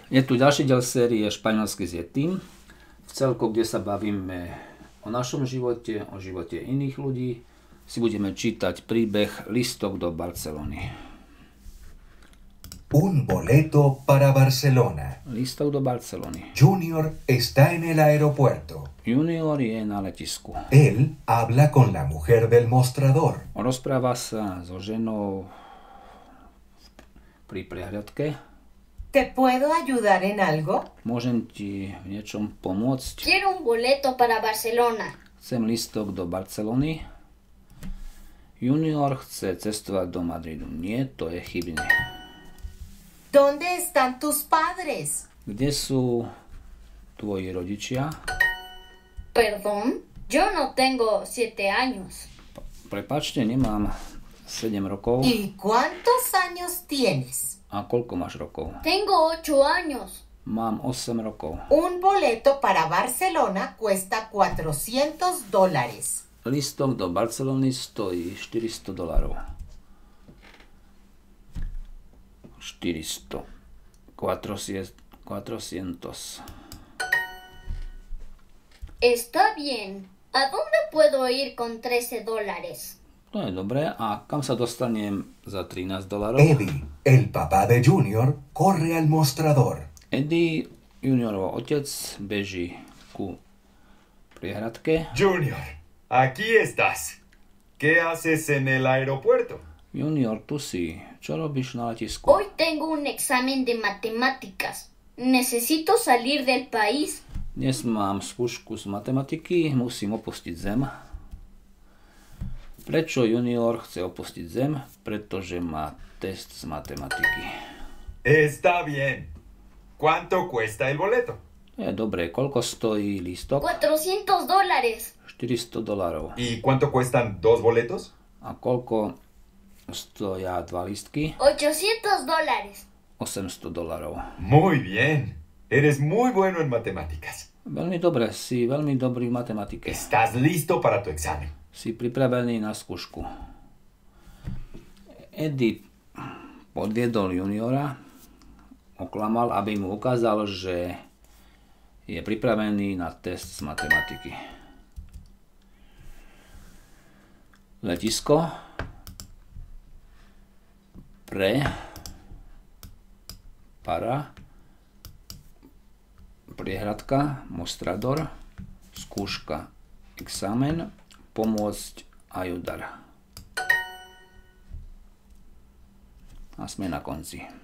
Je tu ďalší diel série Španielsky s Yetim, v celku, kde sa bavíme o našom živote, o živote iných ľudí. Si budeme čítať príbeh Lístok do Barcelony. Un boleto para Barcelona. Lístok do Barcelony. Junior está en el aeropuerto. Junior je na letisku. Él habla con la mujer del mostrador. Rozpráva sa so ženou pri prehliadke. ¿Te puedo ayudar en algo? Môžem ti v niečom pomôcť? Quiero un boleto para Barcelona. Chcem lístok do Barcelony. Junior chce cestovať do Madridu. Nie, to je chybne. ¿Dónde están tus padres? Kde sú tvoji rodičia? Perdón, yo no tengo 7 años. Prepáčte, nemám 7 rokov. ¿Y cuántos años tienes? A koľko máš rokov? Tengo 8 años. Mám 8 rokov. Un boleto para Barcelona cuesta $400. Lístok do Barcelony stojí $400. 400. 400. Está bien. ¿A dónde puedo ir con $13? To je dobré. A kam sa dostanem za $13? Eddie, el papá de Junior, corre al mostrador. Eddie, Juniorov otec, beží ku priehradke. Junior, aquí estás. ¿Qué haces en el aeropuerto? Junior, tu si. Čo robíš na letisku? Hoy tengo un examen de matemáticas. Necesito salir del país. Dnes mám skúšku z matematiky, musím opustiť zem. Prečo Junior chce opustiť zem? Pretože má test z matematiky. Está bien. ¿Cuánto cuesta el boleto? Je dobré, koľko stojí lístok? $400. $400. ¿Y cuánto cuestan 2 boletos? A koľko stoja 2 lístky? $800. $800. Muy bien. Eres muy bueno en matemáticas. Veľmi dobre, si veľmi dobrý v matematike. Estás listo para tu examen. Si pripravený na skúšku. Eddie podviedol Juniora, oklamal, aby mu ukázal, že je pripravený na test z matematiky. Letisko para priehradka, mostrador, skúška, examen, pomôcť a judar. A sme na konci.